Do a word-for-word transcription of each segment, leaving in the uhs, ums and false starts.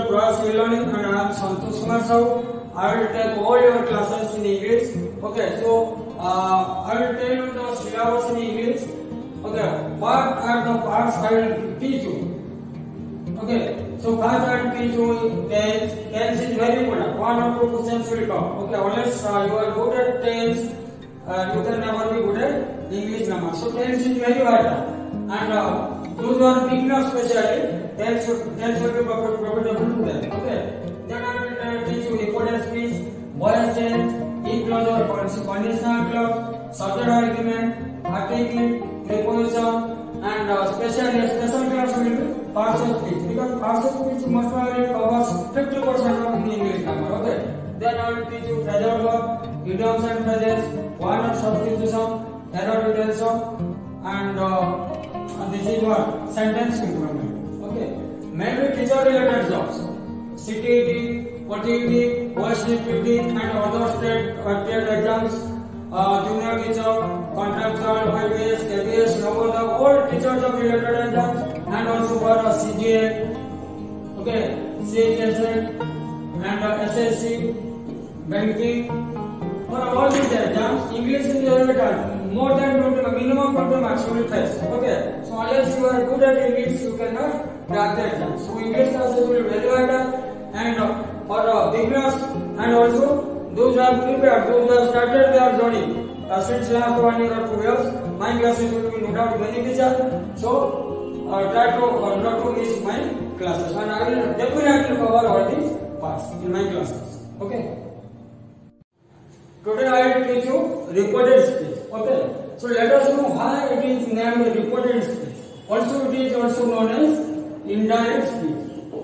Pras e-learning and I am Santosh Kumar Sahu. I will take all your classes in English. Okay, so uh, I will tell you the syllabus in English. Okay, what are the parts I will teach you? Okay, so first I will teach you tense. Tense is very important. One or two questions will come. Okay, unless uh, you are good at tense, uh, you can never be good at English grammar. So tense is very vital. And uh, those who are beginners especially, tense should, tense should be profitable to them. Okay, then I will uh, teach you reported speech, voice change, in-clause or conditional clause, subject argument, article, preposition, and uh, special special class will be partial speech, because partial speech most probably covers fifty percent of English grammar. Okay, then I will teach you phrasal verb, idioms and phrases, word substitution, error detection, and uh, and this is what sentence improvement. Okay, maybe teacher related jobs, C T E T, O T E T, O S C P T, and other state uh, state exams, uh, junior teacher, contractual, I B S, K B S, Navodaya, all teachers of related exams, and also for uh, C G A, okay, C H S A, and uh, S S C, banking. For all these exams, English is very tough. More than twenty, minimum twenty marks you will face. Okay, so unless you are good at English, you cannot crack the exam. So English classes will be very vital, and uh, for uh, beginners and also those who have prepared, those who have started their journey uh, since last one year or two years, my classes will be no doubt beneficial. So uh, try to uh, not to miss my classes, and I will definitely cover all these parts in my classes. Okay. Today I will teach you reported speech. Okay, so let us know why it is named reported speech. Also, it is also known as indirect speech.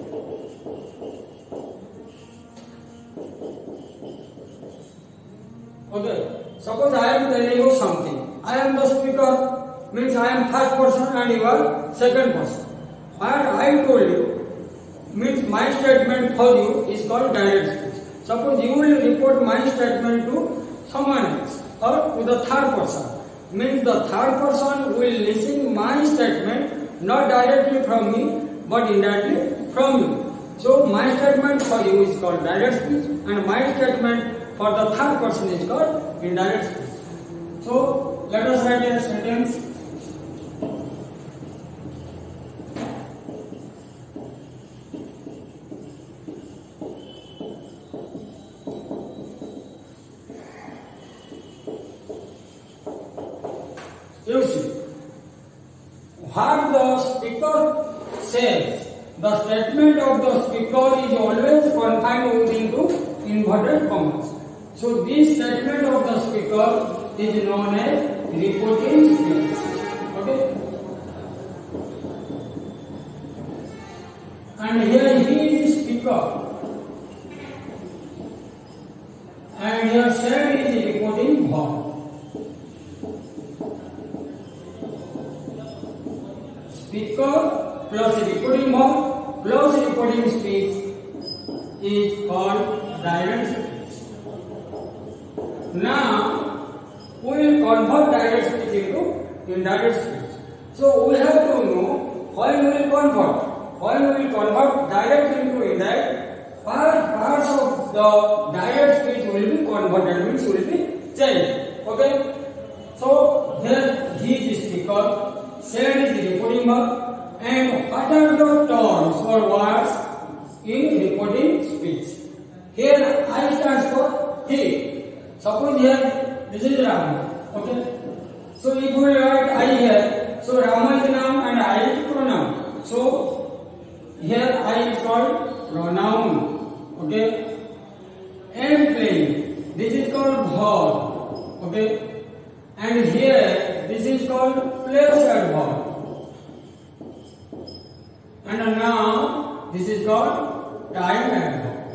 Okay, suppose I am telling you something. I am the speaker, means I am first person and you are second person. And I told you, means my statement for you is called direct speech. Suppose you will report my statement to someone else or to the third person. Means the third person will listen my statement not directly from me but indirectly from you. So my statement for you is called direct speech and my statement for the third person is called indirect speech. So let us write a sentence. You see, what the speaker says, the statement of the speaker is always confined within inverted commas. So this statement of the speaker is known as reporting speech. Okay? And here he is speaker. And here said is reporting verb. Speaker plus reporting verb plus reporting speech is called direct speech. Now we will convert direct speech into indirect speech. So we have to know why we will convert. Why we will convert direct into indirect. Parts of the direct speech will be converted, means will be changed. Okay. So here he is speaker. Said is reporting verb, and what are the terms or words in reporting speech? Here I stands for he. Suppose here this is Rama. Okay. So if we write I here, so Rama is noun and I is pronoun. So here I is called pronoun. Okay. And playing. This is called verb. Okay. And here this is called placed verb. And now this is called time verb.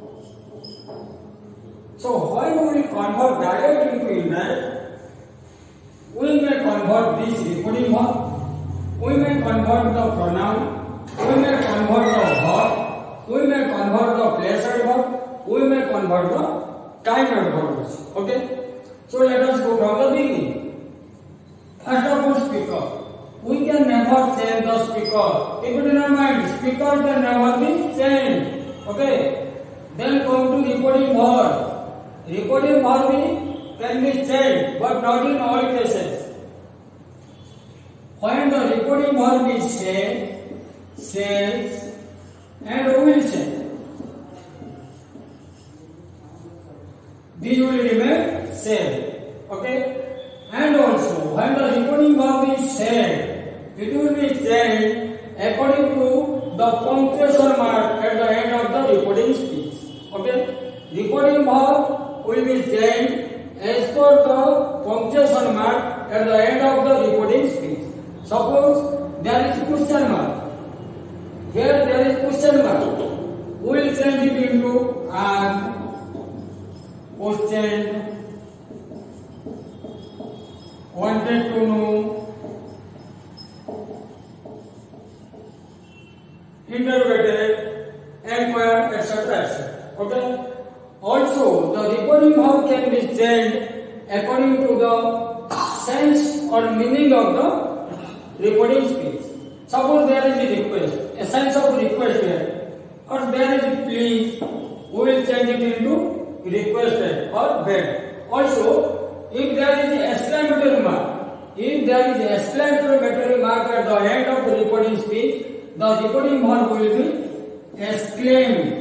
So why we will convert direct into indirect? We may convert this reporting verb. We may convert the pronoun. We may convert the verb. We may convert the placed verb. We may convert the time verb. Okay. So let us go from the beginning. First of all, speaker. We can never never change the speaker. Keep it in your mind. Speaker can never be changed. Okay. Then come to recording verb. Recording verb can be changed, but not in all cases. When the recording verb is said, says, and will say, these will remain same. Okay. And also, when the recording verb is said, it will be changed according to the punctuation mark at the end of the recording speech. Okay. Recording verb will be changed as per the punctuation mark at the end of the recording speech. Suppose there is question mark. Here there is question mark. We will change it into a question, wanted to know, interrogated, inquired, et cetera et cetera. Okay. Also, the recording verb can be changed according to the sense or meaning of the recording speech. Suppose there is a request, a sense of request here, or there is a please, we will change it into requested or begged. Also, if there is a exclamatory mark, if there is a exclamatory mark at the end of the recording speech, the recording verb will be exclaimed.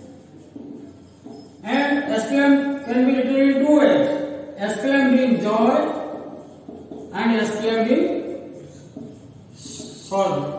And exclaim can be written in two ways. Exclaimed in joy and exclaimed in sorrow.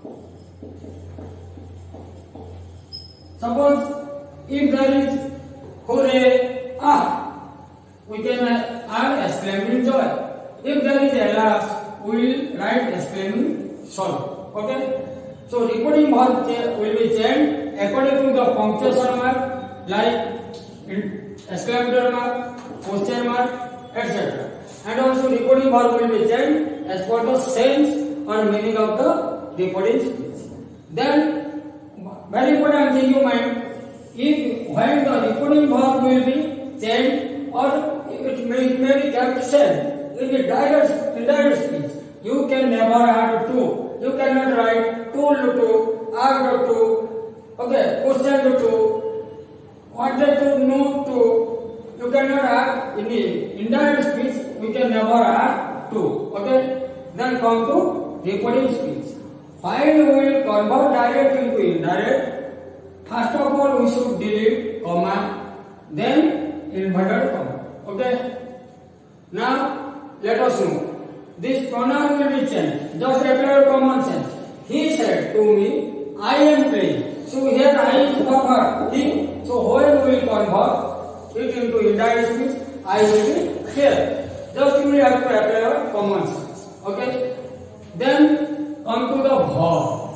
Suppose if there is hooray, ah, we can add exclaim in joy. If there is alas, we will write exclaim in sorrow. Okay. So recording verb will be changed according to the punctuation mark, like in exclamatory mark, question mark, et cetera. And also recording verb will be changed as per the sense or meaning of the recording speech. Then, very important thing you mind, if when the recording verb will be changed or it may, it may be kept same in the direct, indirect speech, you can never add to. You cannot write told to, asked to, okay, questioned to, wanted to, know to. You cannot add in the indirect speech. We can never add to. Okay. Then come to recording speech. While we will convert direct into indirect, first of all we should delete comma, then inverted comma. Okay. Now let us know. This pronoun will be changed. Just apply common sense. He said to me, I am playing. So here I is for her. He. So when we will convert it into indirect speech, I will be here. Just you will have to apply common sense. Okay. Then come to the verb.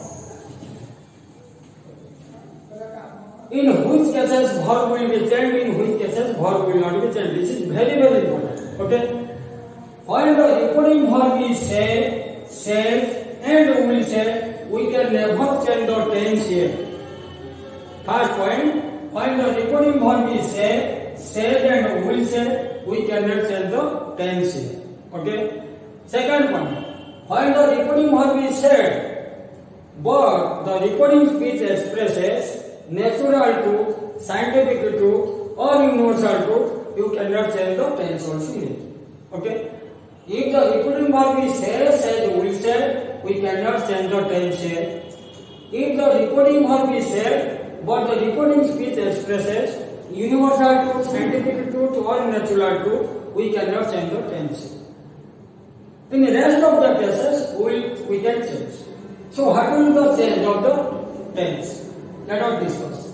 In which cases verb will be changed, in which cases verb will not be changed. This is very very important. Okay. When the recording verb is said, says, and will say, we can never change the tense here. First point, when the recording verb is said, said and will say, we cannot change the tense here. Okay. Second point, when the recording verb is said, but the recording speech expresses natural truth, scientific truth, or universal truth, you cannot change the tense also here. Okay. If the recording verb is said, said, will say, we cannot change the tense here. If the recording verb is said, but the recording speech expresses universal truth, scientific truth, or natural truth, we cannot change the tense. In the rest of the cases, we, we can change. So, what will be the change of the tense? Let us discuss.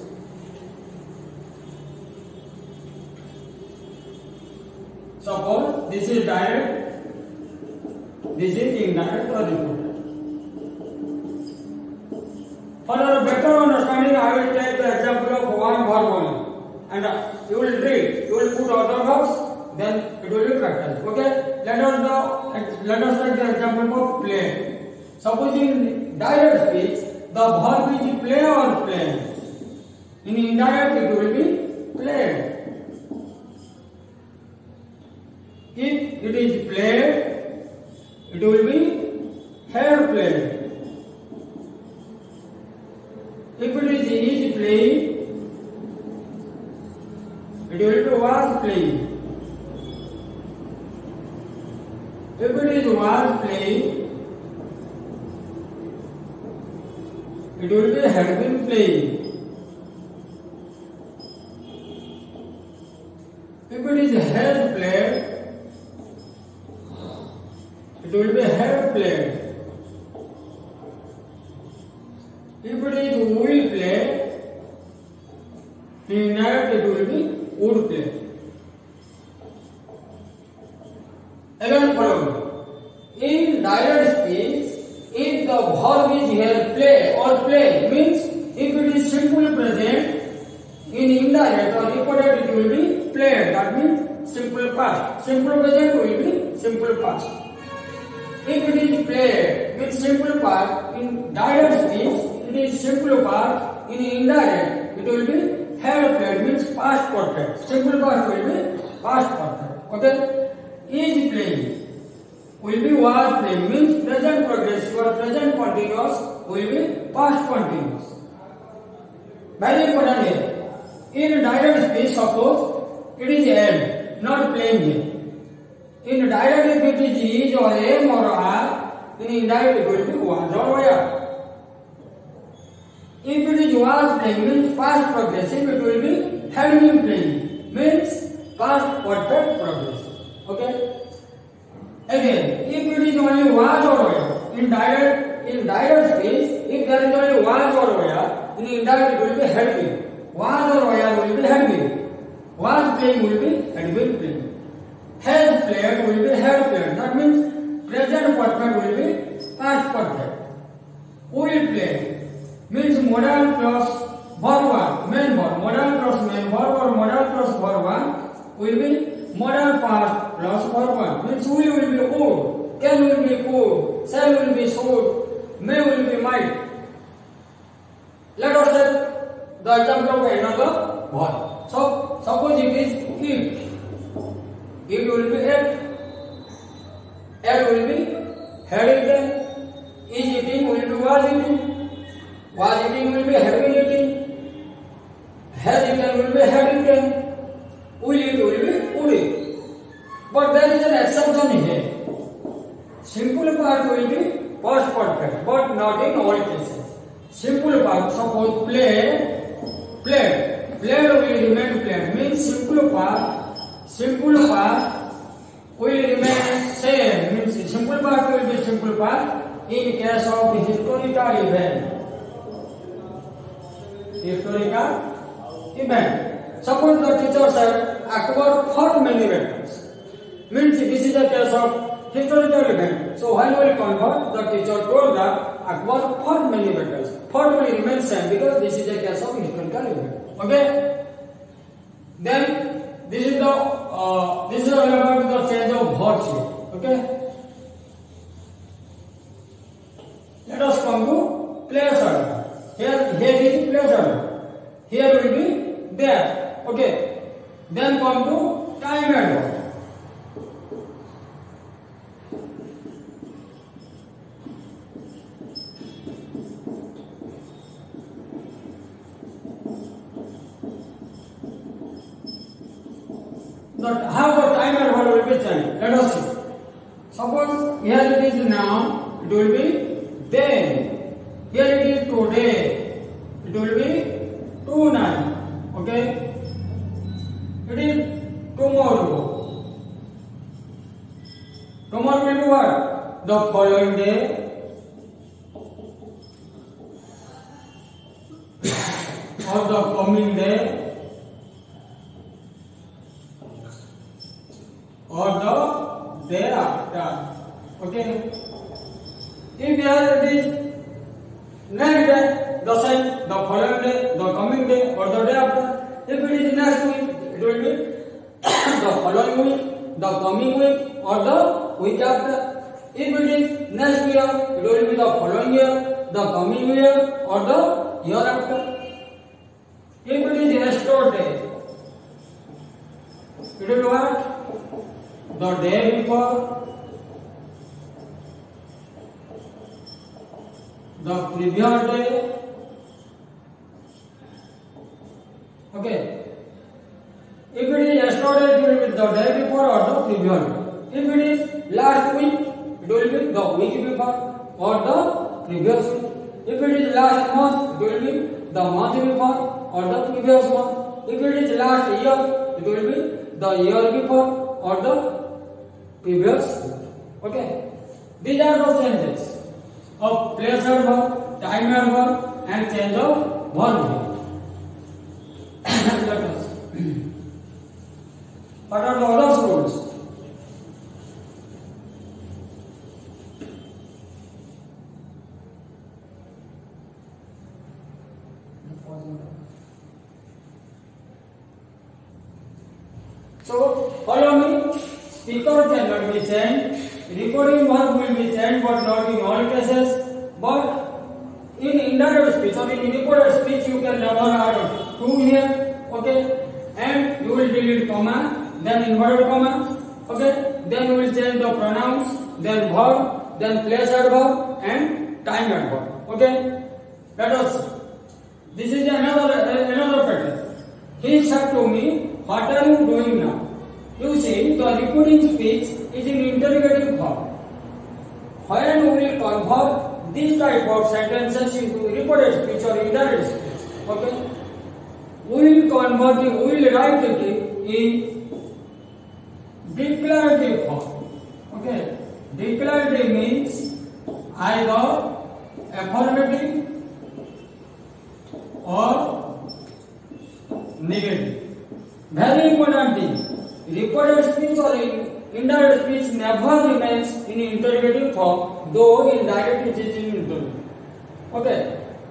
Suppose this is direct. This is indirect or reported. For a better understanding, I will take the example of one verb only, and uh, you will read. You will put other verbs, then it will be practiced. Okay. Let us now let us take the example of play. Suppose in direct speech, the verb is play or play. In indirect, it will be played. If it is played, it will be had played. If it is is playing, it will be was playing. If it is was playing, it will be had been playing. If it is has played, it will be have played. If it is will play, in indirect it will be would play. Again follow. In direct speech, if the verb is here play or play means if it is simple present, in indirect or repeated it will be played. That means simple past. Simple present will be simple past. If it is played with simple past in direct speech, it is simple past. In indirect, it will be have played means past perfect. Simple past will be past perfect. Okay? Is playing will be was playing means present progressive or present continuous will be past continuous. Very important here. In direct speech, suppose it is am, not playing here. In direct, if it is is or am or are, in indirect it will be was or were. If it is was playing means past progressive, it will be had been playing means past perfect progressive. Okay. Again, if it is only was or were, in direct in direct speech, if there is only was or were, in indirect it will be had been. Was or were will be had been. Was playing will be had been playing. Has played will be had played. That means present perfect will be past perfect. Will play means modal plus verb one, main verb. Modal plus main verb or modal plus verb one will be modal past plus verb one. Means will will be would, can will be could, shall will be should, may will be might. Let us take the example of another verb. So suppose it is eat. It will be ate. Ate will be had eaten. Is eating will be was eating. Was eating will be had been eating. Has eaten will be had eaten. Will eat will be would eat. But there is an exception here. Simple part will be past perfect, but not in all cases. Simple part, suppose play, played. Played will remain played. Means simple part, simple part will remain same. Means simple part will be simple part in case of the historical event. Historical event. Suppose the teacher said acquired fought many battles. Means this is a case of historical event. So when we convert, the teacher told that acquired fought many battles. Fought will remain same because this is a case of historical event. Okay. Then this is the uh, this is all about the change of verbs here. Okay. Let us come to place order. Here here is place order. Here will be there. Okay. Then come to time order. But how the time and what will be changed? Let us see. Suppose here it is now, it will be then. Here it is today, it will be tonight. Okay? It is tomorrow. Tomorrow will be what? The following day. Or the coming day. Or the day after. Okay. If here it is next day, the same, the following day, the coming day, or the day after. If it is next week, it will be the following week, the coming week, or the week after. If it is next year, it will be the following year, the coming year, or the year after. If it is yesterday, it will be what? The day before, the previous day. Okay. If it is yesterday, it will be the day before or the previous day. If it is last week, it will be the week before or the previous week. If it is last month, it will be the month before or the previous month. If it is last year, it will be the year before or the previous year. Okay. These are the changes of place verb, time verb, and change of verb. Let us see. What are the other rules? So follow me. Speaker cannot be changed. Recording verb will be changed, but not in all cases. But in indirect speech or in recorded speech, you can never add to here. Okay, and you will delete comma, then inverted comma. Okay, then you will change the pronouns, then verb, then place adverb, and time adverb. Okay, let us see. This is another another pattern. He said to me, "What are you doing now?" You see, the repeating speech is in interrogative form. When we will convert this type of sentences into repeated speech or indirect speech, okay, we will convert it, we will write it in declarative form. Okay, declarative means either affirmative or negative. Very important thing. Repeated speech or indirect speech never remains in interrogative form, though in direct it is in interrogative. Okay.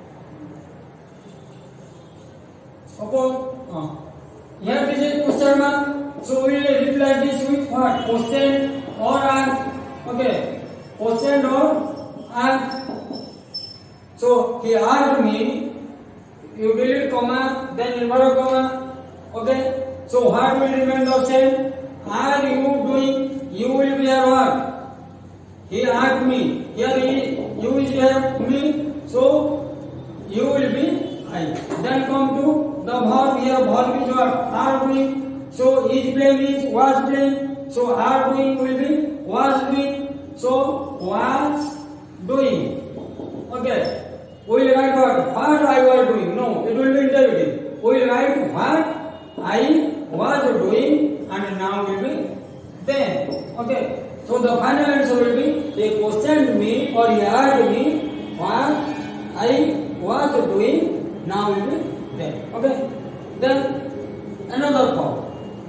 Suppose uh, here this is question mark, so we will replace this with what? Question or ask. Okay. Question or ask. So he asked me, you delete comma, then inverted comma. Okay. So what will remain the same? Are you doing? You will be here what? He asked me. Here he, you is here me. So you will be I. Then come to the verb. Here verb is what? Are doing. So is playing is was playing. So are doing will be was doing. So was doing. Okay. We will write what? What I was doing. No, it will be interrogative. We will write what I was doing and now will be then. Okay. So the final answer will be he questioned me or he asked me what I was doing, now will be then. Okay. Then another form.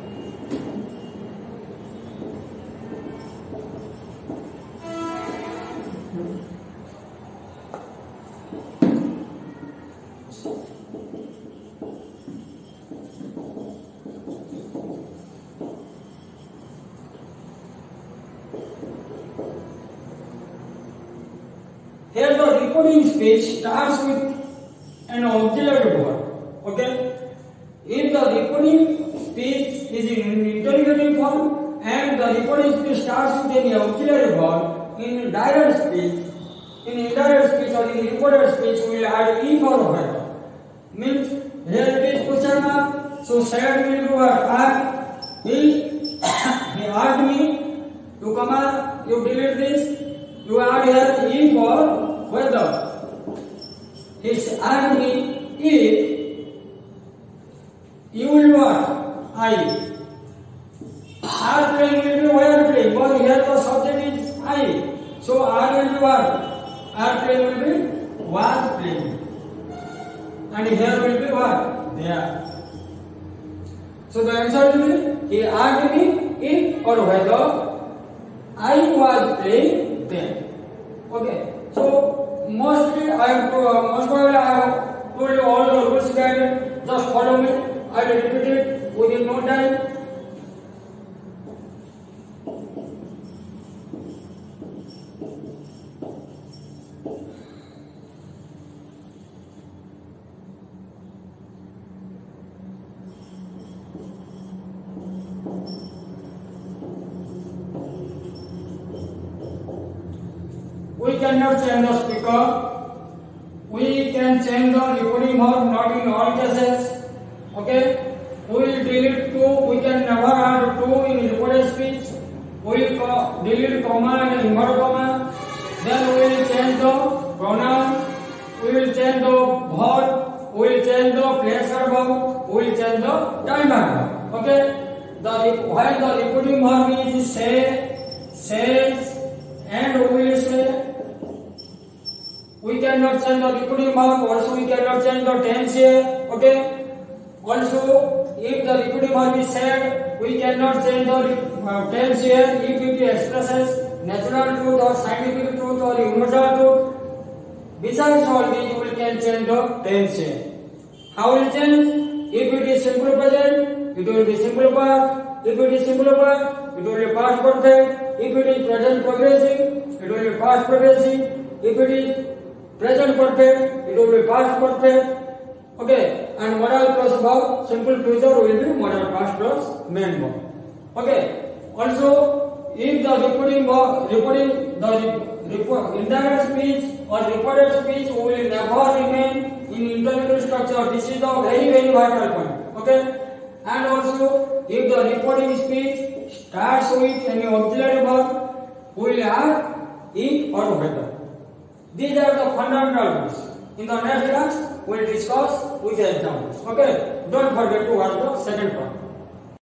Here the recording speech starts with an auxiliary word. Okay? If the recording speech is in interrogative form and the recording speech starts with any auxiliary word, in direct speech, in indirect speech or in recorded speech, we will add if or whether. Means here it is question mark. So said will be what? Ask. He he asked me to come out. You delete this. You add here if or whether. He asked me if you will what? I. Are playing will be where playing, but here the subject is I. So I will be what? Are playing will be was playing. And here will be what? There. So the answer will be he asked me if or whether I was playing there. Okay. So mostly I have to, uh, most probably I have told you all the rules guided. Just follow me. I will repeat it within no time. We cannot change the speaker. we can change the reporting verb not in all cases. Okay, we will delete two. We can never add two in reported speech. We will delete comma and invert comma. Then we will change the pronoun. We will change the verb. We will change the placer verb. We will change the time verb. Okay. The while the reporting verb is say, says, and we will say. We cannot change the reporting verb. Also, we cannot change the tense here. Okay. Also, if the reporting verb is said, we cannot change the uh, tense here. If it expresses natural truth or scientific truth or universal truth. Besides all these, we can change the tense here. How will change? If it is simple present, it will be simple past. If it is simple past, it will be past perfect. If it is present progressive, it will be past progressive. If it is present perfect, it will be past perfect. Okay, and modal plus verb, simple future will be modal past plus main verb. Okay, also if the reporting verb, reporting the report, indirect speech or reported speech will never remain in interlinear structure. This is a very very vital point. Okay, and also if the reporting speech starts with any auxiliary verb, we will add it or whether. These are the fundamental rules. In the next class, we will discuss with examples. Okay, don't forget to watch the second part.